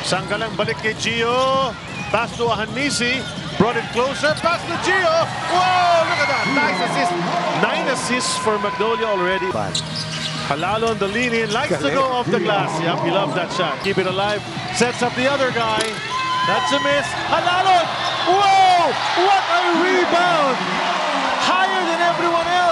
Sanggalang balik kay JIO. Pass to Ahanisi. Brought it closer. Pass to JIO. Whoa! Look at that. Nice assist. 9 assists for Magnolia already. Halalo on the lean-in. Likes to go off the glass. Yep, he loves that shot. Keep it alive. Sets up the other guy. That's a miss. Halalo! Whoa! What a rebound! Higher than everyone else.